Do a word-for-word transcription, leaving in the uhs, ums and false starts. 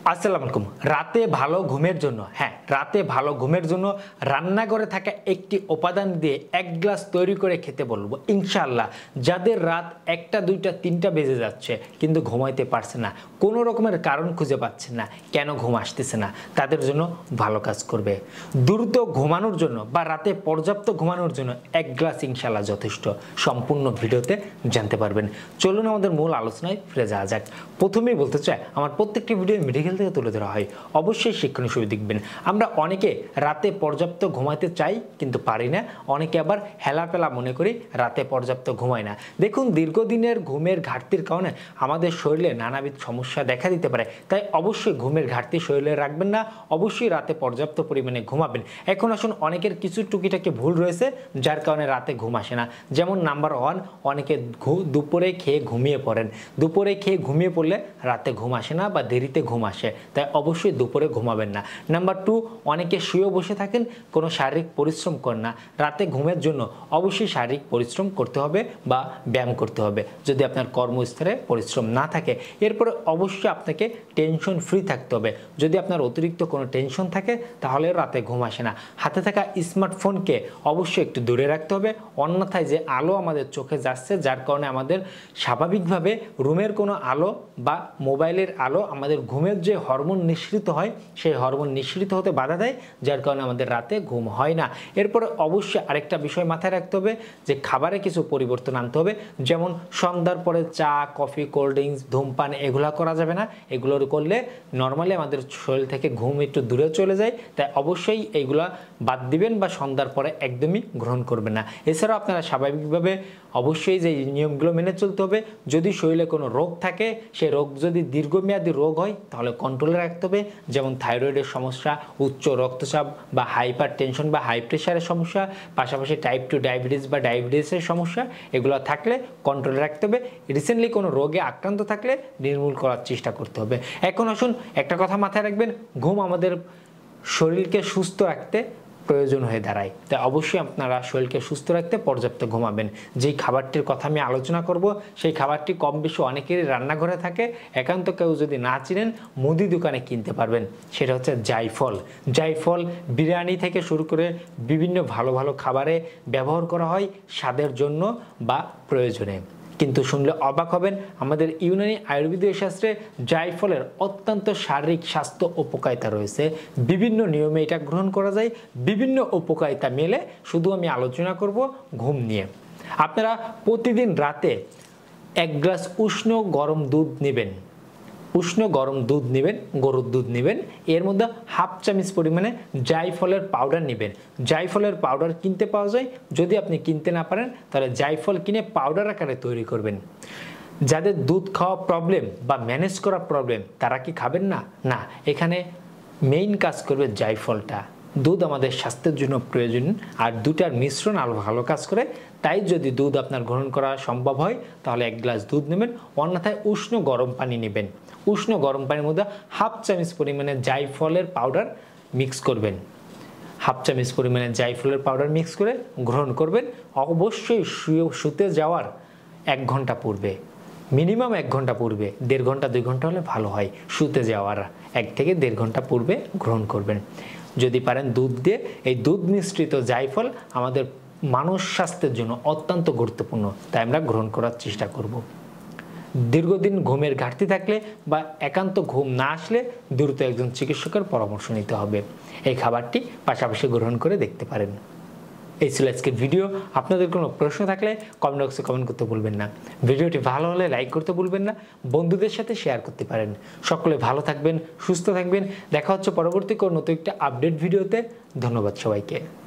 আসসালামু আলাইকুম। রাতে ভালো ঘুমের জন্য হ্যাঁ রাতে ভালো ঘুমের জন্য রান্নাঘরে থাকা একটি উপাদান দিয়ে এক গ্লাস তৈরি করে খেতে বলবো ইনশাআল্লাহ। যাদের রাত একটা দুইটা তিনটা বেজে যাচ্ছে কিন্তু ঘুমাইতে পারছে না, কোনো রকমের কারণ খুঁজে পাচ্ছেন না, কেন ঘুম আসতেছে না, তাদের জন্য ভালো কাজ করবে। দ্রুত ঘুমানোর জন্য বা রাতে পর্যাপ্ত ঘুমানোর জন্য এক গ্লাস ইনশাআল্লাহ যথেষ্ট। সম্পূর্ণ ভিডিওতে জানতে পারবেন। চলুন আমাদের মূল আলোচনায় ফিরে যাওয়া যাক। প্রথমেই বলতে চাই, আমার প্রত্যেকটি ভিডিও মেডিকেল থেকে তুলে ধরা হয়, অবশ্যই শিক্ষণীয় ছবি দেখবেন। আমরা অনেকে রাতে পর্যাপ্ত ঘুমাইতে চাই কিন্তু পারি না, অনেকে আবার হেলাপেলা মনে করি রাতে পর্যাপ্ত ঘুমায় না। দেখুন, দীর্ঘদিনের ঘুমের ঘাটতির কারণে আমাদের শরীরে নানাবিধ সমস্যা দেখা দিতে পারে, তাই অবশ্যই ঘুমের ঘাটতি শরীরে রাখবেন না, অবশ্যই রাতে পর্যাপ্ত পরিমাণে ঘুমাবেন। এখন আসুন, অনেকের কিছু টুকিটাকি ভুল রয়েছে যার কারণে রাতে ঘুম আসে না। যেমন নাম্বার ওয়ান, অনেকে দুপুরে খেয়ে ঘুমিয়ে পড়েন। দুপুরে খেয়ে ঘুমিয়ে পড়লে রাতে ঘুম আসে না বা দেরিতে ঘুম আসে, তাই অবশ্যই দুপুরে ঘুমাবেন না। নাম্বার টু, অনেকে শুয়ে বসে থাকেন, কোনো শারীরিক পরিশ্রম করেন না। রাতে ঘুমের জন্য অবশ্যই শারীরিক পরিশ্রম করতে হবে বা ব্যায়াম করতে হবে যদি আপনার কর্মস্থলে পরিশ্রম না থাকে। এরপরে অবশ্যই আপনাকে টেনশন ফ্রি থাকতে হবে। যদি আপনার অতিরিক্ত কোনো টেনশন থাকে তাহলে রাতে ঘুম আসে না। হাতে থাকা স্মার্টফোনকে অবশ্যই একটু দূরে রাখতে হবে, অন্যথায় যে আলো আমাদের চোখে যাচ্ছে যার কারণে আমাদের স্বাভাবিকভাবে রুমের কোনো আলো বা মোবাইলের আলো আমাদের ঘুমের যে হরমোন নিঃসৃত হয় সেই হরমোন নিঃসৃত হতে বাধা দেয়, যার কারণে আমাদের রাতে ঘুম হয় না। এরপরে অবশ্যই আরেকটা বিষয় মাথায় রাখতে হবে যে খাবারে কিছু পরিবর্তন আনতে হবে। যেমন সন্ধ্যার পরে চা, কফি, কোল্ড ড্রিঙ্কস, ধূমপান এগুলো করা যাবে না। এগুলোর করলে নর্মালি আমাদের শরীর থেকে ঘুম একটু দূরে চলে যায়, তাই অবশ্যই এইগুলা বাদ দিবেন বা সন্ধ্যার পরে একদমই গ্রহণ করবেন না। এছাড়াও আপনারা স্বাভাবিকভাবে অবশ্যই যে নিয়মগুলো মেনে চলতে হবে। যদি শরীরে কোনো রোগ থাকে, সেই রোগ যদি দীর্ঘমেয়াদী রোগ হয় তাহলে কন্ট্রোলে রাখতে হবে। যেমন থাইরয়েডের সমস্যা, উচ্চ রক্তচাপ বা হাইপার টেনশন বা হাই প্রেশারের সমস্যা, পাশাপাশি টাইপ টু ডায়াবেটিস বা ডায়াবেটিসের সমস্যা, এগুলো থাকলে কন্ট্রোলে রাখতে হবে। রিসেন্টলি কোনো রোগে আক্রান্ত থাকলে নির্মূল করার চেষ্টা করতে হবে। এখন আসুন, একটা কথা মাথায় রাখবেন, ঘুম আমাদের শরীরকে সুস্থ রাখতে প্রয়োজন হয়ে দাঁড়ায়, তাই অবশ্যই আপনারা শরীরকে সুস্থ রাখতে পর্যাপ্ত ঘুমাবেন। যেই খাবারটির কথা আমি আলোচনা করব সেই খাবারটি কম বেশি অনেকেরই রান্নাঘরে থাকে, একান্ত কেউ যদি না চিনেন মুদি দোকানে কিনতে পারবেন। সেটা হচ্ছে জায়ফল। জায়ফল বিরিয়ানি থেকে শুরু করে বিভিন্ন ভালো ভালো খাবারে ব্যবহার করা হয় স্বাদের জন্য বা প্রয়োজনে। কিন্তু শুনলে অবাক হবেন, আমাদের ইউনানি আয়ুর্বেদীয় শাস্ত্রে জায়ফলের অত্যন্ত শারীরিক স্বাস্থ্য উপকারিতা রয়েছে। বিভিন্ন নিয়মে এটা গ্রহণ করা যায়, বিভিন্ন উপকারিতা মেলে। শুধু আমি আলোচনা করব ঘুম নিয়ে। আপনারা প্রতিদিন রাতে এক গ্লাস উষ্ণ গরম দুধ নেবেন। উষ্ণ গরম দুধ নেবেন, গরুর দুধ নেবেন, এর মধ্যে হাফ চামচ পরিমাণে জায়ফলের পাউডার নেবেন। জায়ফলের পাউডার কিনতে পাওয়া যায়, যদি আপনি কিনতে না পারেন তাহলে জায়ফল কিনে পাউডার আকারে তৈরি করবেন। যাদের দুধ খাওয়া প্রবলেম বা ম্যানেজ করা প্রবলেম তারা কি খাবেন না? না, এখানে মেইন কাজ করবে জায়ফলটা। দুধ আমাদের স্বাস্থ্যের জন্য প্রয়োজন, আর দুটার মিশ্রণ আরও ভালো কাজ করে। তাই যদি দুধ আপনার গ্রহণ করা সম্ভব হয় তাহলে এক গ্লাস দুধ নেবেন, অন্যথায় উষ্ণ গরম পানি নেবেন। উষ্ণ গরম পানির মধ্যে হাফ চামচ পরিমাণে জায়ফলের পাউডার মিক্স করবেন। হাফ চামচ পরিমাণে জায়ফলের পাউডার মিক্স করে গ্রহণ করবেন। অবশ্যই শুয়ে শুতে যাওয়ার এক ঘন্টা পূর্বে, মিনিমাম এক ঘন্টা পূর্বে, দেড় ঘন্টা দুই ঘন্টা হলে ভালো হয়। শুতে যাওয়ার এক থেকে দেড় ঘন্টা পূর্বে গ্রহণ করবেন। যদি পারেন দুধ দিয়ে। এই দুধ মিশ্রিত জায়ফল আমাদের মানব স্বাস্থ্যের জন্য অত্যন্ত গুরুত্বপূর্ণ, তাই আমরা গ্রহণ করার চেষ্টা করব। দীর্ঘদিন ঘুমের ঘাটতি থাকলে বা একান্ত ঘুম না আসলে দ্রুত একজন চিকিৎসকের পরামর্শ নিতে হবে। এই খাবারটি পাশাপাশি গ্রহণ করে দেখতে পারেন। এই ছিল আজকের ভিডিও। আপনাদের কোনো প্রশ্ন থাকলে কমেন্ট বক্সে কমেন্ট করতে ভুলবেন না। ভিডিওটি ভালো হলে লাইক করতে ভুলবেন না, বন্ধুদের সাথে শেয়ার করতে পারেন। সকলে ভালো থাকবেন, সুস্থ থাকবেন। দেখা হচ্ছে পরবর্তী কোনো নতুন একটা আপডেট ভিডিওতে। ধন্যবাদ সবাইকে।